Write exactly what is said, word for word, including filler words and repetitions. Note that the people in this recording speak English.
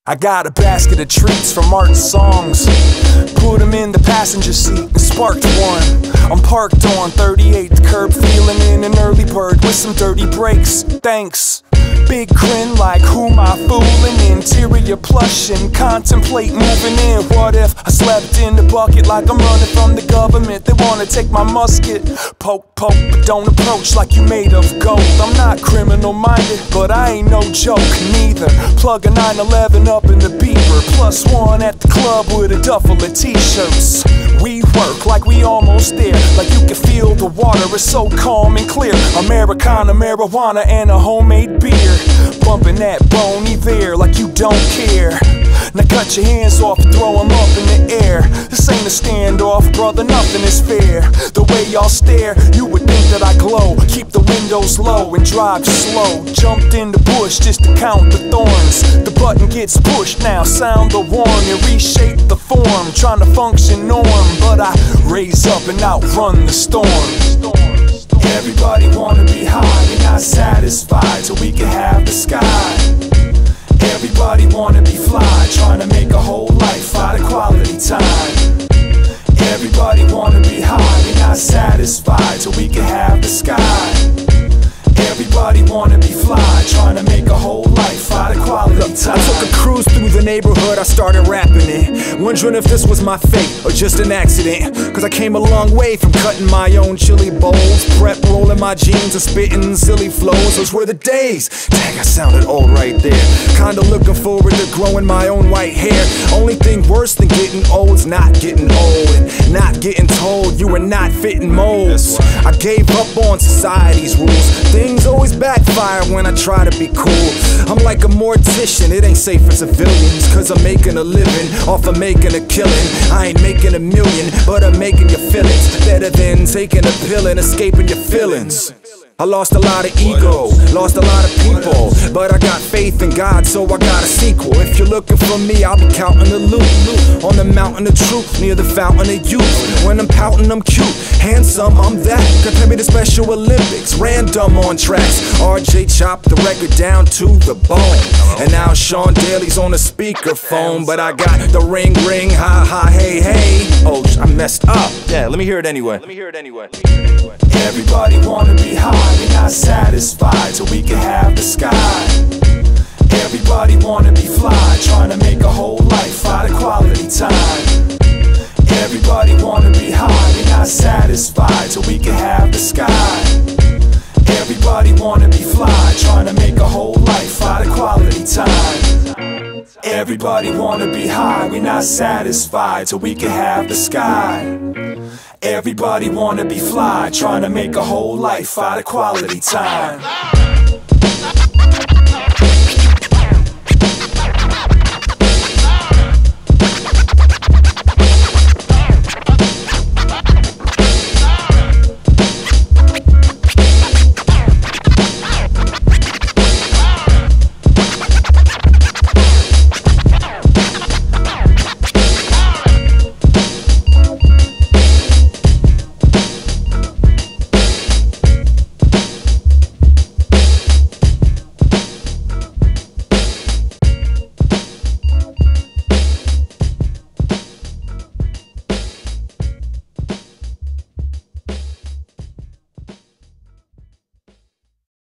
I got a basket of treats from Martin's songs. Put them in the passenger seat and sparked one. I'm parked on thirty-eighth curb, feeling in an early bird with some dirty brakes. Thanks. Big grin like who am I fooling? Interior plush and contemplate moving in. What if I slept in the bucket like I'm running from the government? They wanna take my musket. Poke, poke, but don't approach like you made of gold. I'm not criminal minded, but I ain't no joke neither. Plug a nine eleven up in the beeper, plus one at the club with a duffel of t-shirts. We work like we almost there, like you can feel the water is so calm and clear. Americana, marijuana, and a homemade beer. Bumping that Boney there like you don't care. Now cut your hands off and throw them up in the air. This ain't a standoff, brother, nothing is fair. The way y'all stare, you would think that I glow. Keep the windows low and drive slow. Jumped in the bush just to count the thorns. The button gets pushed, now sound the warn and reshape the form. Trying to function norm, but I raise up and outrun the storm. Everybody wanna be high, we're not satisfied till we can have the sky. Everybody wanna be fly, trying to make a whole life out of quality time. Everybody wanna be high, we're not satisfied till we can have the sky. Everybody wanna be fly, trying to make a whole life out of quality time. I took a cruise through the neighborhood, I started rapping it, wondering if this was my fate or just an accident. Cause I came a long way from cutting my own chili bowls, prep rolling my jeans and spitting silly flows. Those were the days. Dang, I sounded old right there. Kinda looking forward to growing my own white hair. Only thing worse than getting old's not getting old and not getting told you were not fitting molds. I gave up on society's rules. Things always backfire when I try to be cool. I'm like a mortician, it ain't safe for civilians. Cause I'm making a living off of making a killing. I ain't making a million, but I'm making your feelings better than taking a pill and escaping your feelings. I lost a lot of ego, lost a lot of people, but I got faith in God, so I got a sequel. If you're looking for me, I'll be counting the loot on the mountain of truth, near the fountain of youth. When I'm pouting, I'm cute, handsome, I'm that. Compare me to Special Olympics, random on tracks. R J chopped the record down to the bone, and now Sean Daly's on the speakerphone. But I got the ring, ring, ha, ha, hey, hey. Oh, I messed up. Yeah, let me hear it anyway. Let me hear it anyway. Everybody wanna be high, we're not satisfied till we can have the sky. Everybody wanna be fly, trying to make a whole life out of quality time. Everybody wanna be high, we're not satisfied till we can have the sky. Everybody wanna be fly, trying to make a whole life out of quality time. Everybody wanna be high, we're not satisfied till we can have the sky. Everybody wanna be fly, trying to make a whole life out of quality time.